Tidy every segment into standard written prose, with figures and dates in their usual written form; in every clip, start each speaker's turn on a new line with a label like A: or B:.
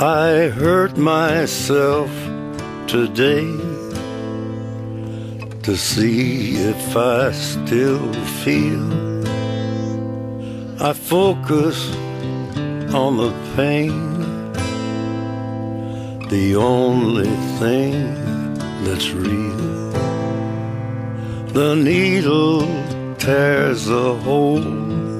A: I hurt myself today to see if I still feel. I focus on the pain, the only thing that's real. The needle tears a hole,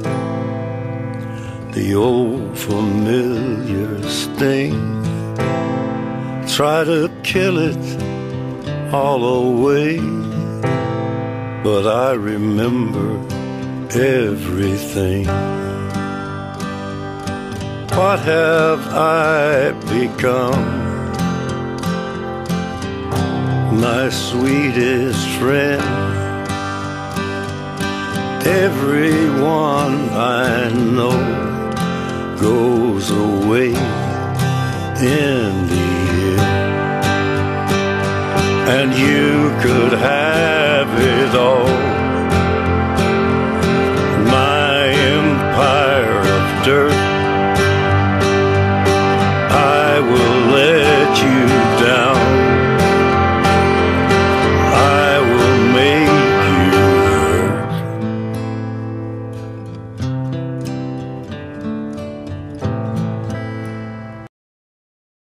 A: the old familiar sting. Try to kill it all away, but I remember everything. What have I become? My sweetest friend. Everyone I know goes away in the end. And you could have it all,